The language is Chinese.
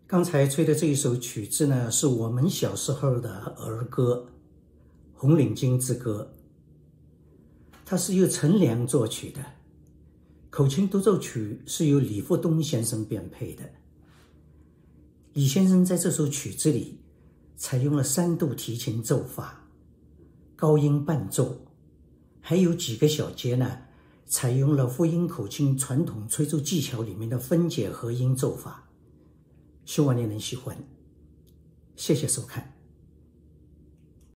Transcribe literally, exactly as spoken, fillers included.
刚才吹的这一首曲子呢，是我们小时候的儿歌《红领巾之歌》，它是由陈良作曲的，口琴独奏曲是由李富东先生编配的。李先生在这首曲子里采用了三度提琴奏法，高音伴奏，还有几个小节呢，采用了复音口琴传统吹奏技巧里面的分解合音奏法。希望你能喜欢，谢谢收看。